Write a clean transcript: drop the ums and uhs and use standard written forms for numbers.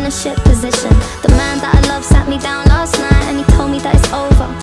in a shit position. The man that I love